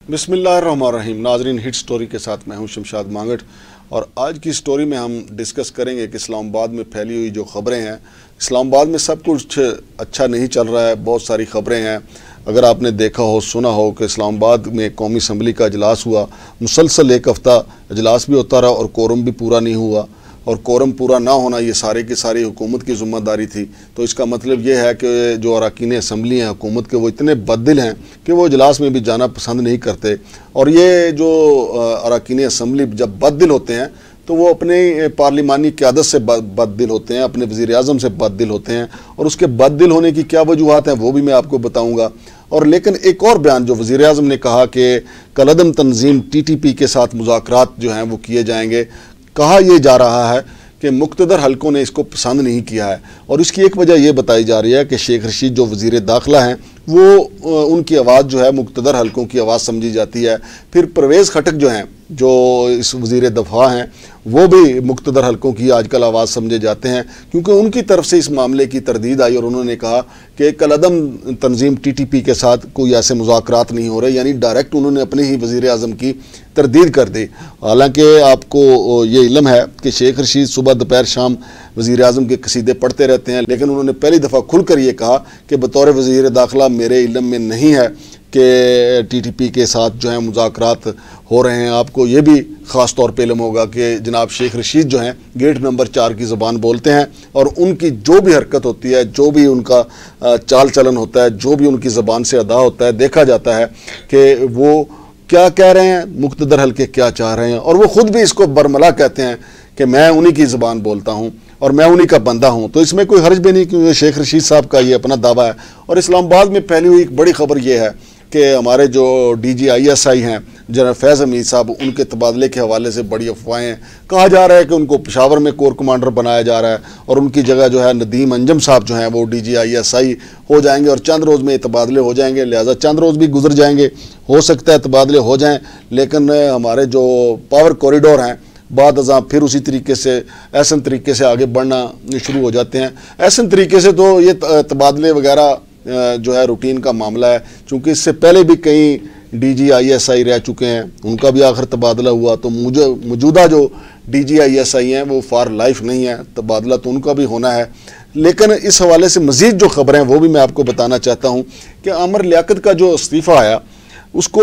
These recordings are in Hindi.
बिस्मिल्लाहिर्रहमानिर्रहीम। नाजरीन, हिट स्टोरी के साथ मैं हूं शमशाद मांगट और आज की स्टोरी में हम डिस्कस करेंगे कि इस्लामाबाद में फैली हुई जो ख़बरें हैं। इस्लामाबाद में सब कुछ अच्छा नहीं चल रहा है, बहुत सारी ख़बरें हैं। अगर आपने देखा हो, सुना हो कि इस्लामाबाद में कौमी असम्बली का इजलास हुआ, मुसलसल एक हफ़्ता इजलास भी होता रहा और कोरम भी पूरा नहीं हुआ। और कोरम पूरा ना होना ये सारे की सारी हुकूमत की ज़िम्मेदारी थी। तो इसका मतलब ये है कि जो अरकान असम्बली हैं हुकूमत के, वो इतने बददिल हैं कि वो इजलास में भी जाना पसंद नहीं करते। और ये जो अरकान असम्बली जब बददिल होते हैं तो वो अपने पार्लिमानी क़यादत से बददिल होते हैं, अपने वज़ीर-ए-आज़म से बददिल होते हैं। और उसके बददिल होने की क्या वजूहात हैं वो भी मैं आपको बताऊँगा। और लेकिन एक और बयान जो वज़ीर-ए-आज़म ने कहा कि कलअदम तंजीम TTP के साथ मुज़ाकरात जो हैं वो किए जाएंगे। कहा यह जा रहा है कि मुक़्तदर हलकों ने इसको पसंद नहीं किया है और इसकी एक वजह यह बताई जा रही है कि शेख रशीद जो वज़ीर दाखिला हैं वो उनकी आवाज़ जो है मुक़्तदर हलकों की आवाज़ समझी जाती है। फिर परवेज़ खटक जो हैं, जो इस वज़ीर दफ़ा हैं, वो भी मुक़्तदर हलकों की आजकल आवाज़ समझे जाते हैं क्योंकि उनकी तरफ से इस मामले की तरदीद आई और उन्होंने कहा कि कलअदम तंजीम TTP के साथ कोई ऐसे मुज़ाकरात नहीं हो रहे, यानी डायरेक्ट उन्होंने अपने ही वज़ीर-ए-आज़म की तरदीद कर दी। हालांकि आपको ये इल्म है कि शेख रशीद सुबह दोपहर शाम वज़ीर-ए-आज़म के कसीदे पढ़ते रहते हैं, लेकिन उन्होंने पहली दफ़ा खुलकर ये कहा कि बतौर वज़ीर दाखिला मेरे इल्म में नहीं है कि TTP के साथ जो है मुज़ाकरात हो रहे हैं। आपको ये भी ख़ास तौर पे इल्म होगा कि जनाब शेख रशीद जो हैं गेट नंबर 4 की ज़बान बोलते हैं और उनकी जो भी हरकत होती है, जो भी उनका चाल चलन होता है, जो भी उनकी ज़बान से अदा होता है, देखा जाता है कि वो क्या कह रहे हैं, मुक़्तदर हल्के क्या चाह रहे हैं। और वो ख़ुद भी इसको बरमला कहते हैं कि मैं उन्हीं की ज़बान बोलता हूँ और मैं उन्हीं का बंदा हूँ। तो इसमें कोई हर्ज भी नहीं क्योंकि शेख रशीद साहब का ये अपना दावा है। और इस्लामाबाद में फैली हुई एक बड़ी खबर ये है कि हमारे जो DG ISI हैं जनरल फैज़ हमीद साहब, उनके तबादले के हवाले से बड़ी अफवाहें हैं। कहा जा रहा है कि उनको पेशावर में कोर कमांडर बनाया जा रहा है और उनकी जगह जो है नदीम अंजम साहब जो हैं वो DG ISI हो जाएंगे और चंद रोज़ में तबादले हो जाएंगे। लिहाजा चंद रोज़ भी गुजर जाएंगे, हो सकता है तबादले हो जाएँ, लेकिन हमारे जो पावर कॉरिडोर हैं बाद अज़ां फिर उसी तरीके से ऐसन तरीके से आगे बढ़ना शुरू हो जाते हैं। ऐसन तरीके से तो ये तबादले वगैरह जो है रूटीन का मामला है, चूँकि इससे पहले भी कई DG ISI रह चुके हैं, उनका भी आखिर तबादला हुआ। तो मुझे मौजूदा जो DG ISI हैं वो फॉर लाइफ नहीं है, तबादला तो उनका भी होना है। लेकिन इस हवाले से मज़ीद जो ख़बरें हैं वो भी मैं आपको बताना चाहता हूँ कि आमिर लियाकत का जो इस्तीफ़ा आया उसको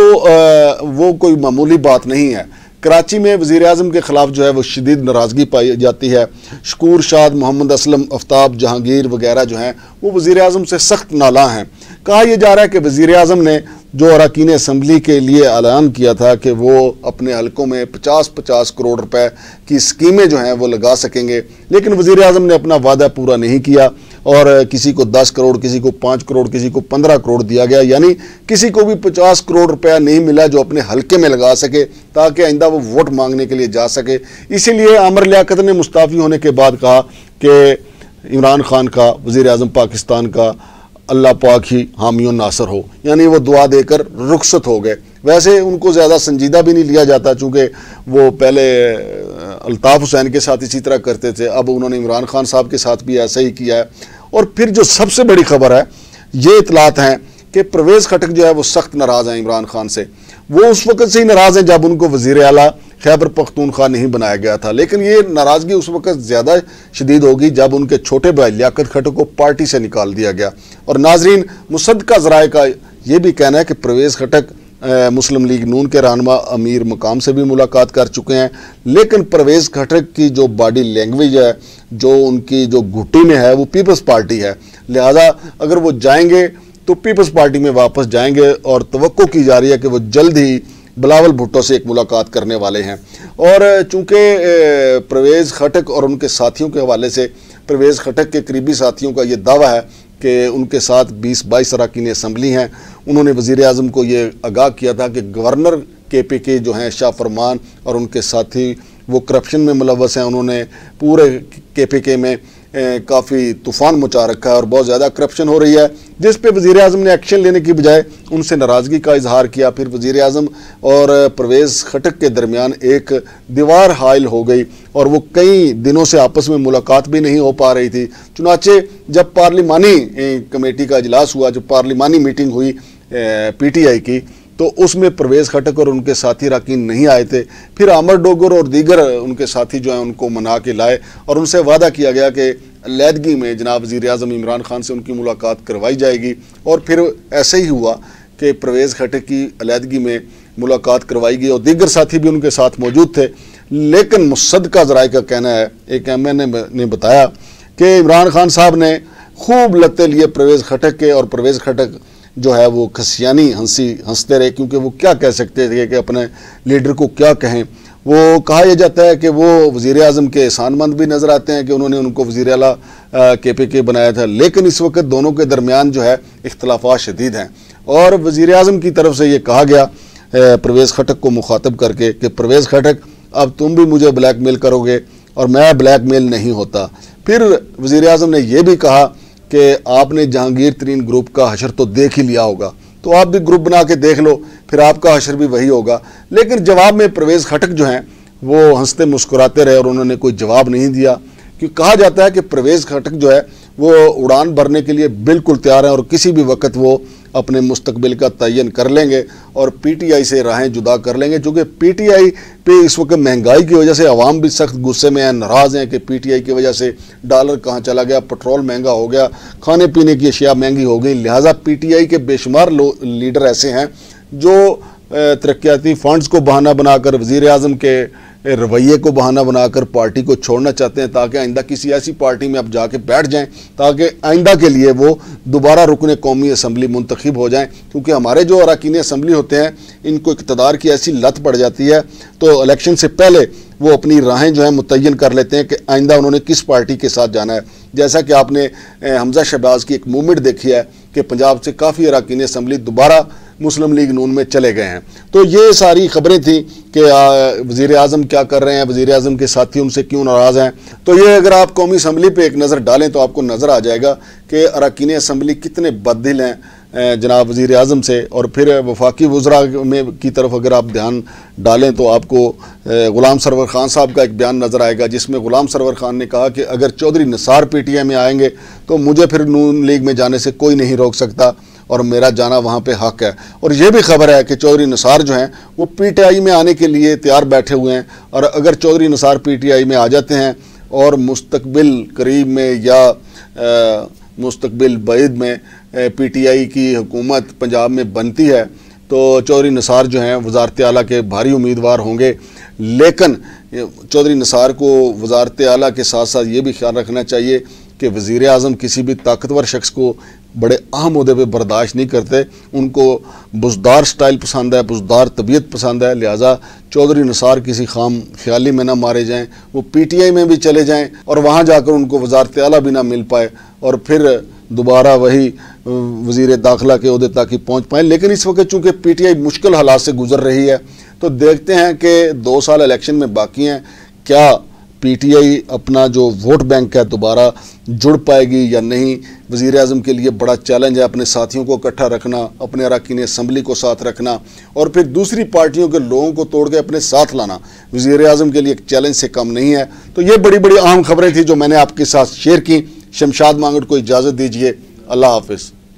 वो कोई मामूली बात नहीं है। कराची में वज़ीर-ए-आज़म के ख़िलाफ़ जो है वो शदीद नाराज़गी पाई जाती है। शकूर शाद, मोहम्मद असलम, आफ्ताब जहांगीर वगैरह जो हैं वो वज़ीर-ए-आज़म से सख्त नाला हैं। कहा यह जा रहा है कि वज़ीर-ए-आज़म ने जो अरकान असम्बली के लिए ऐलान किया था कि वो अपने हलकों में 50-50 करोड़ रुपए की स्कीमें जो हैं वो लगा सकेंगे, लेकिन वज़ीर-ए-आज़म ने अपना वादा पूरा नहीं किया और किसी को 10 करोड़, किसी को 5 करोड़, किसी को 15 करोड़ दिया गया, यानी किसी को भी 50 करोड़ रुपया नहीं मिला जो अपने हलके में लगा सके ताकि आइंदा वो वोट मांगने के लिए जा सके। इसीलिए आमिर लियाकत ने मुस्ताफ़ी होने के बाद कहा कि इमरान खान का वज़ीर-ए-आज़म पाकिस्तान का अल्लाह पाक ही हामी और नासर हो, यानी वो दुआ देकर रुखसत हो गए। वैसे उनको ज़्यादा संजीदा भी नहीं लिया जाता चूँकि वो पहले अल्ताफ़ हुसैन के साथ इसी तरह करते थे, अब उन्होंने इमरान खान साहब के साथ भी ऐसा ही किया है। और फिर जो सबसे बड़ी खबर है, ये इतलात हैं कि परवेज़ खटक जो है वो सख्त नाराज़ हैं इमरान खान से। वो उस वक़्त से ही नाराज़ हैं जब उनको वज़ीर आला खैबर पख्तूनख्वा नहीं बनाया गया था, लेकिन ये नाराज़गी उस वक़्त ज़्यादा शदीद होगी जब उनके छोटे भाई लियाकत खटक को पार्टी से निकाल दिया गया। और नाजरीन, मुसद्दक़ा ज़राए का ये भी कहना है कि परवेज़ खटक मुस्लिम लीग नून के रहनुमा अमीर मकाम से भी मुलाकात कर चुके हैं, लेकिन परवेज़ खटक की जो बॉडी लैंग्वेज है, जो उनकी जो घुट्टी में है, वो पीपल्स पार्टी है। लिहाजा अगर वो जाएंगे तो पीपल्स पार्टी में वापस जाएंगे और तवक्को की जा रही है कि वो जल्द ही बिलावल भुट्टो से एक मुलाकात करने वाले हैं। और चूँकि परवेज़ खटक और उनके साथियों के हवाले से, परवेज़ खटक के करीबी साथियों का ये दावा है कि उनके साथ 20-22 अरकान असम्बली हैं। उन्होंने वज़ीर-ए-आज़म को ये आगाह किया था कि गवर्नर KPK जो हैं शाह फरमान और उनके साथी वो करप्शन में मुलव्वस हैं। उन्होंने पूरे KPK में काफ़ी तूफ़ान मचा रखा है और बहुत ज़्यादा करप्शन हो रही है, जिस पे वज़ीर-ए-आज़म ने एक्शन लेने की बजाय उनसे नाराज़गी का इजहार किया। फिर वज़ीर-ए-आज़म और परवेज़ खटक के दरमियान एक दीवार हाइल हो गई और वो कई दिनों से आपस में मुलाकात भी नहीं हो पा रही थी। चुनाचे जब पार्लिमानी कमेटी का इजलास हुआ, जब पार्लिमानी मीटिंग हुई PTI की, तो उसमें परवेज़ खटक और उनके साथी अरकान नहीं आए थे। फिर आमर डोगर और दीगर उनके साथी जो हैं उनको मना के लाए और उनसे वादा किया गया कि अलहदगी में जनाब वज़ीर-ए-आज़म इमरान खान से उनकी मुलाकात करवाई जाएगी। और फिर ऐसे ही हुआ कि परवेज़ खटक की अलहदगी में मुलाकात करवाई गई और दीगर साथी भी उनके साथ मौजूद थे। लेकिन मुसद्दका ज़राए का कहना है, एक MNA ने बताया कि इमरान खान साहब ने खूब लत्ते लिए परवेज़ खटक के, और परवेज़ खटक जो है वो खसियानी हंसते रहे, क्योंकि वो क्या कह सकते थे कि अपने लीडर को क्या कहें। वो कहा यह जाता है कि वो वज़ीर-ए-आज़म के एहसानमंद भी नज़र आते हैं कि उन्होंने उनको वज़ीर आला KPK बनाया था, लेकिन इस वक्त दोनों के दरमियान जो है इख्तलाफात शदीद हैं। और वज़ीर-ए-आज़म की तरफ से ये कहा गया परवेज़ खटक को मुखातब करके कि परवेज़ खटक अब तुम भी मुझे ब्लैकमेल करोगे और मैं ब्लैकमेल नहीं होता। फिर वज़ीर-ए-आज़म ने यह भी कहा कि आपने जहांगीर तरीन ग्रुप का हशर तो देख ही लिया होगा, तो आप भी ग्रुप बना के देख लो, फिर आपका हशर भी वही होगा। लेकिन जवाब में परवेज़ खटक जो हैं वो हंसते मुस्कुराते रहे और उन्होंने कोई जवाब नहीं दिया, क्योंकि कहा जाता है कि परवेज़ खटक जो है वो उड़ान भरने के लिए बिल्कुल तैयार हैं और किसी भी वक्त वो अपने मुस्तकबिल का तयन कर लेंगे और PTI से राहें जुदा कर लेंगे। चूँकि PTI पे इस वक्त महंगाई की वजह से अवाम भी सख्त गुस्से में हैं, नाराज़ हैं कि PTI की वजह से डॉलर कहाँ चला गया, पेट्रोल महंगा हो गया, खाने पीने की अशिया महंगी हो गई। लिहाजा PTI के बेशुमार लीडर ऐसे हैं जो तरक्याती फ़ंड्स को बहाना बनाकर, वज़ीर-ए-आज़म के रवैये को बहाना बनाकर पार्टी को छोड़ना चाहते हैं, ताकि आइंदा किसी ऐसी पार्टी में अब जाके बैठ जाएं ताकि आइंदा के लिए वो दोबारा रुकने कौमी असम्बली मुंतखब हो जाएं। क्योंकि हमारे जो अरकान असम्बली होते हैं इनको इक़्तिदार की ऐसी लत पड़ जाती है, तो इलेक्शन से पहले वो अपनी राहें जो है मुतय्यन कर लेते हैं कि आइंदा उन्होंने किस पार्टी के साथ जाना है। जैसा कि आपने हमजा शहबाज की एक मूवमेंट देखी है कि पंजाब से काफ़ी अरकान असम्बली दोबारा मुस्लिम लीग नून में चले गए हैं। तो ये सारी खबरें थी कि वज़ीर-ए-आज़म क्या कर रहे हैं, वज़ीर-ए-आज़म के साथी उनसे क्यों नाराज़ हैं। तो ये अगर आप कौमी असम्बली पे एक नज़र डालें तो आपको नज़र आ जाएगा कि अरकान असम्बली कितने बददिल हैं जनाब वज़ीर-ए-आज़म से। और फिर वफाकी वज़रा में की तरफ अगर आप ध्यान डालें तो आपको ग़ुलाम सरवर ख़ान साहब का एक बयान नज़र आएगा, जिसमें ग़ुलाम सरवर ख़ान ने कहा कि अगर चौधरी निसार PTI में आएंगे तो मुझे फिर नून लीग में जाने से कोई नहीं रोक सकता और मेरा जाना वहाँ पे हक है। और ये भी खबर है कि चौधरी निसार जो हैं वो PTI में आने के लिए तैयार बैठे हुए हैं, और अगर चौधरी निसार PTI में आ जाते हैं और मुस्तकबिल करीब में या मुस्तकबिल बईद में PTI की हुकूमत पंजाब में बनती है तो चौधरी निसार जो हैं वज़ारत आला के भारी उम्मीदवार होंगे। लेकिन चौधरी निसार को वज़ारत आला के साथ साथ ये भी ख्याल रखना चाहिए कि वज़ीर-ए-आज़म किसी भी ताकतवर शख्स को बड़े अहम ओहदे पे बर्दाश्त नहीं करते, उनको बुज़दार स्टाइल पसंद है, बुज़दार तबीयत पसंद है। लिहाजा चौधरी निसार किसी खाम ख्याली में ना मारे जाएं, वो PTI में भी चले जाएं और वहाँ जाकर उनको वज़ारत आला भी ना मिल पाए और फिर दोबारा वही वज़ीर दाखिला के ओहदे तक ही पहुँच पाएँ। लेकिन इस वक्त चूँकि PTI मुश्किल हालात से गुजर रही है, तो देखते हैं कि 2 साल इलेक्शन में बाकी हैं, क्या PTI अपना जो वोट बैंक है दोबारा जुड़ पाएगी या नहीं। वज़ीर-ए-आज़म के लिए बड़ा चैलेंज है अपने साथियों को इकट्ठा रखना, अपने अरकान असम्बली को साथ रखना और फिर दूसरी पार्टियों के लोगों को तोड़ के अपने साथ लाना वज़ीर-ए-आज़म के लिए एक चैलेंज से कम नहीं है। तो ये बड़ी बड़ी अहम खबरें थी जो मैंने आपके साथ शेयर की। शमशाद मांगट को इजाज़त दीजिए। अल्लाह हाफ़िज़।